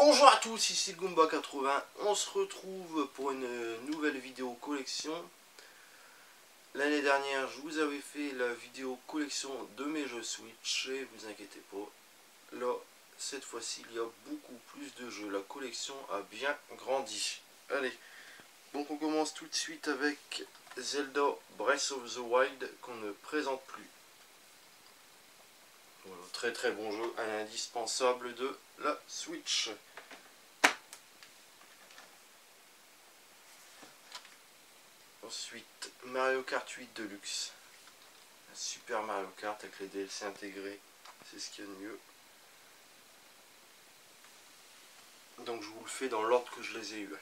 Bonjour à tous, ici Goomba80, on se retrouve pour une nouvelle vidéo collection. L'année dernière, je vous avais fait la vidéo collection de mes jeux Switch et vous inquiétez pas, là, cette fois-ci, il y a beaucoup plus de jeux. La collection a bien grandi. Allez, donc on commence tout de suite avec Zelda Breath of the Wild qu'on ne présente plus. Voilà, très très bon jeu, un indispensable de la Switch. Ensuite, Mario Kart 8 Deluxe. Un super Mario Kart avec les DLC intégrés, c'est ce qu'il y a de mieux. Donc je vous le fais dans l'ordre que je les ai eus.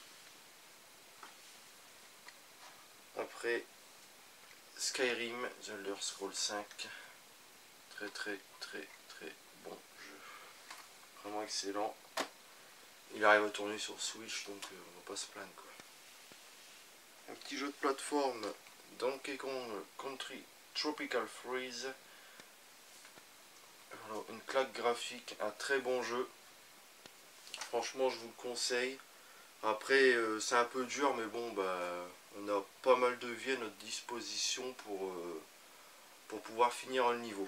Après, Skyrim, The Elder Scrolls 5. Très très bon jeu. Vraiment excellent. Il arrive à tourner sur Switch, donc on va pas se plaindre quoi. Un petit jeu de plateforme, Donkey Kong Country Tropical Freeze. Voilà, une claque graphique, un très bon jeu. Franchement, je vous le conseille. Après, c'est un peu dur, mais bon, bah, on a pas mal de vie à notre disposition pour pouvoir finir le niveau.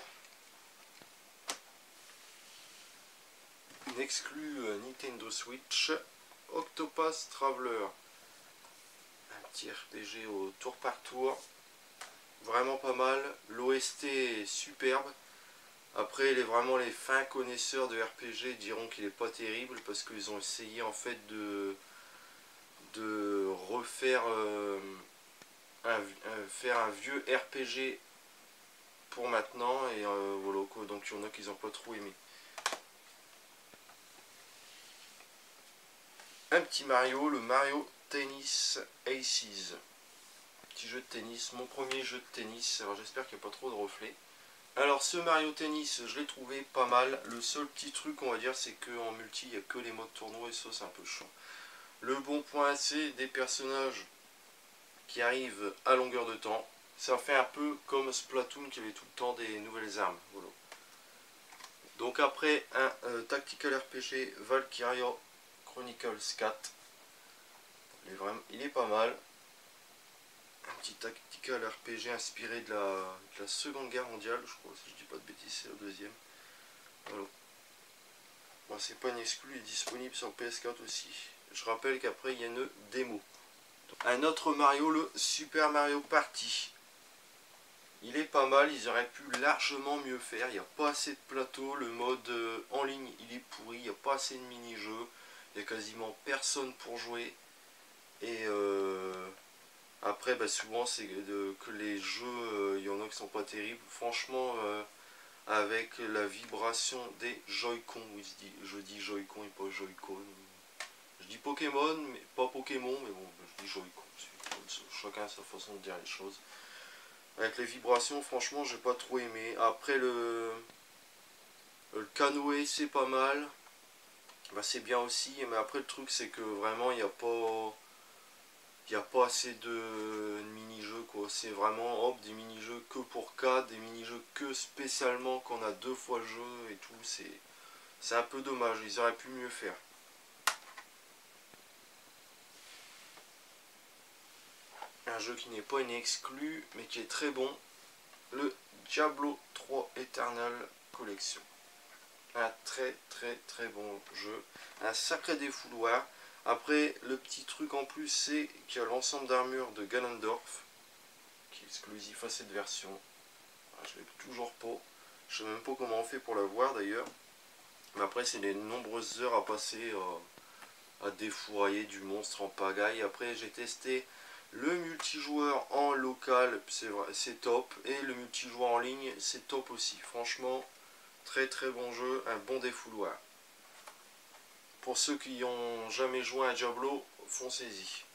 Une exclue Nintendo Switch, Octopath Traveler. Un petit RPG au tour par tour. Vraiment pas mal. L'OST est superbe. Après, vraiment les fins connaisseurs de RPG diront qu'il n'est pas terrible parce qu'ils ont essayé en fait de refaire faire un vieux RPG pour maintenant et voilà quoi. Donc il y en a qui n'ont pas trop aimé. Un petit Mario, le Mario Tennis Aces. Petit jeu de tennis, mon premier jeu de tennis. Alors j'espère qu'il n'y a pas trop de reflets. Alors ce Mario Tennis, je l'ai trouvé pas mal. Le seul petit truc on va dire c'est qu'en multi il n'y a que les modes tournoi et ça c'est un peu chiant. Le bon point c'est des personnages qui arrivent à longueur de temps. Ça fait un peu comme Splatoon qui avait tout le temps des nouvelles armes. Voilà. Donc après un Tactical RPG Valkyria Chronicles 4. Il est pas mal. Un petit Tactical RPG inspiré de la Seconde Guerre mondiale, je crois, si je dis pas de bêtises, c'est la deuxième. Voilà. Bon, c'est pas une exclue, il est disponible sur PS4 aussi. Je rappelle qu'après il y a une démo. Un autre Mario, le Super Mario Party. Il est pas mal, ils auraient pu largement mieux faire. Il n'y a pas assez de plateaux, le mode en ligne il est pourri, il n'y a pas assez de mini-jeux. Il n'y a quasiment personne pour jouer. Et après, bah, souvent c'est que les jeux, il y en a qui sont pas terribles. Franchement, avec la vibration des Joy-Con, je dis Joy-Con et pas Joy-Con. Je dis Pokémon, mais pas Pokémon, mais bon, je dis Joy-Con. Chacun a sa façon de dire les choses. Avec les vibrations, franchement, j'ai pas trop aimé. Après, le canoë, c'est pas mal. Bah, c'est bien aussi, mais après, le truc, c'est que vraiment, il n'y a pas assez de mini-jeux, quoi. C'est vraiment, hop, des mini-jeux que pour 4, des mini-jeux que spécialement quand on a 2 fois le jeu et tout. C'est un peu dommage, ils auraient pu mieux faire. Un jeu qui n'est pas une exclue, mais qui est très bon, le Diablo 3 Eternal Collection. Un très bon jeu, un sacré défouloir. Après, le petit truc en plus, c'est qu'il y a l'ensemble d'armure de Ganondorf, qui est exclusif à cette version. Je l'ai toujours pas. Je sais même pas comment on fait pour l'avoir d'ailleurs. Mais après, c'est les nombreuses heures à passer à défourailler du monstre en pagaille. Après, j'ai testé le multijoueur en local, c'est top. Et le multijoueur en ligne, c'est top aussi. Franchement, très bon jeu, un bon défouloir. Pour ceux qui n'ont jamais joué à Diablo, foncez-y.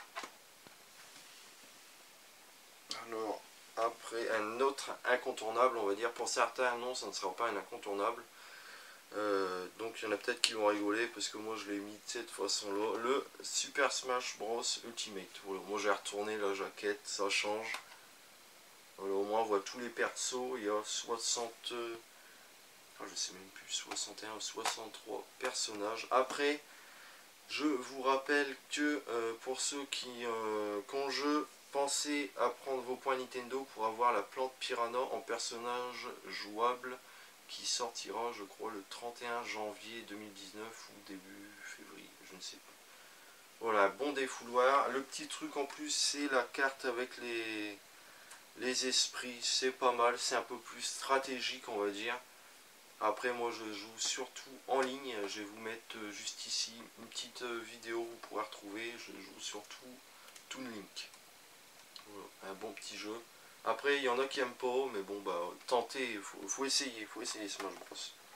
Alors, après, un autre incontournable, on va dire. Pour certains, non, ça ne sera pas un incontournable. Donc, il y en a peut-être qui vont rigoler, parce que moi, je l'ai mis de cette façon-là. Le Super Smash Bros Ultimate. Voilà, moi, j'ai retourné la jaquette, ça change. Voilà, au moins, on voit tous les persos. Il y a je sais même plus, 61 ou 63 personnages. Après, je vous rappelle que pour ceux qui, quand je pensais à prendre vos points Nintendo pour avoir la plante Piranha en personnage jouable, qui sortira, je crois, le 31 janvier 2019 ou début février, je ne sais pas. Voilà, bon défouloir. Le petit truc en plus, c'est la carte avec les esprits. C'est pas mal, c'est un peu plus stratégique, on va dire. Après, moi, je joue surtout en ligne. Je vais vous mettre juste ici une petite vidéo, vous pourrez retrouver. Je joue surtout Toon Link. Voilà, un bon petit jeu. Après, il y en a qui aiment pas, mais bon, bah, tentez, faut essayer Smash Bros.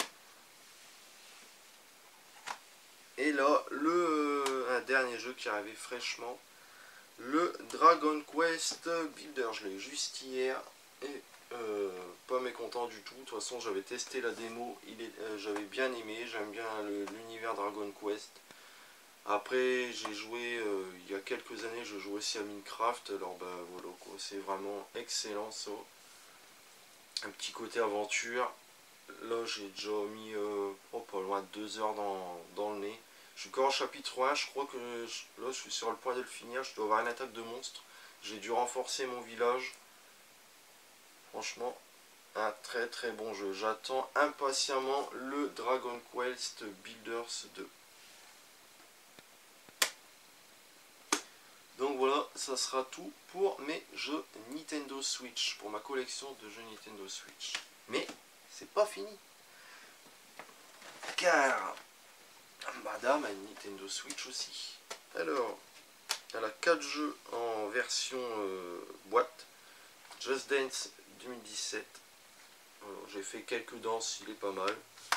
Et là, un dernier jeu qui est arrivé fraîchement, le Dragon Quest Builder. Je l'ai juste hier et pas mécontent du tout. De toute façon, j'avais testé la démo, j'avais bien aimé, j'aime bien l'univers Dragon Quest. Après, j'ai joué il y a quelques années, je jouais aussi à Minecraft. Alors bah voilà quoi, c'est vraiment excellent ça. Un petit côté aventure. Là, j'ai déjà mis pas loin de 2 heures dans le nez. Je suis encore au chapitre 1, je crois que là je suis sur le point de le finir, je dois avoir une attaque de monstre. J'ai dû renforcer mon village. Franchement, un très très bon jeu. J'attends impatiemment le Dragon Quest Builders 2. Donc voilà, ça sera tout pour mes jeux Nintendo Switch, pour ma collection de jeux Nintendo Switch. Mais c'est pas fini, car madame a une Nintendo Switch aussi. Alors, elle a 4 jeux en version boîte. Just Dance 2017. J'ai fait quelques danses, il est pas mal.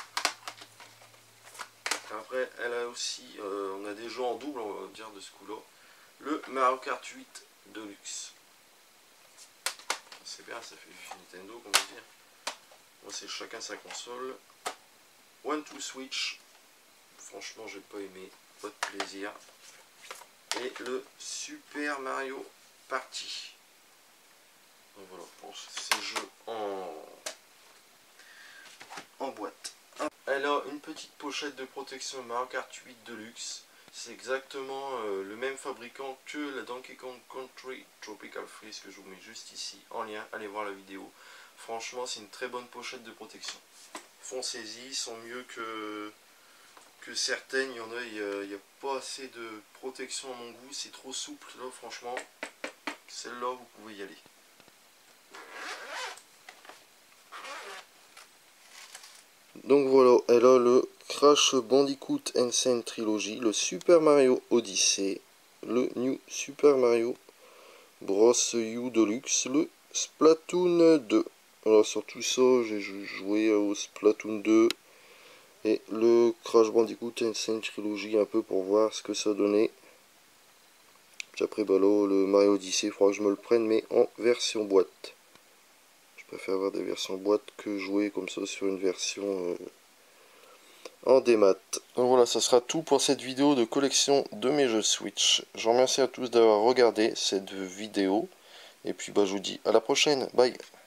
Après, elle a aussi, on a des jeux en double, on va dire, de ce coup-là. Le Mario Kart 8 Deluxe. C'est bien, ça fait Nintendo, comment dire. Moi, c'est chacun sa console. One to Switch. Franchement, j'ai pas aimé, pas de plaisir. Et le Super Mario Party. Donc voilà, pour ces jeux en boîte. Elle a une petite pochette de protection Mario Kart 8 Deluxe. C'est exactement le même fabricant que la Donkey Kong Country Tropical Freeze, que je vous mets juste ici en lien. Allez voir la vidéo. Franchement, c'est une très bonne pochette de protection. Foncez-y, ils sont mieux que certaines. Il y en a, il n'y a pas assez de protection à mon goût. C'est trop souple. Là, franchement, celle-là, vous pouvez y aller. Donc voilà, elle a le Crash Bandicoot Insane Trilogy, le Super Mario Odyssey, le New Super Mario Bros. U Deluxe, le Splatoon 2. Alors sur tout ça, j'ai joué au Splatoon 2 et le Crash Bandicoot Insane Trilogy un peu pour voir ce que ça donnait. Puis après, bah là, le Mario Odyssey, il faudra que je me le prenne, mais en version boîte. Je préfère avoir des versions boîte que jouer comme ça sur une version en démat. Donc voilà, ça sera tout pour cette vidéo de collection de mes jeux Switch. Je vous remercie à tous d'avoir regardé cette vidéo. Et puis bah, je vous dis à la prochaine. Bye.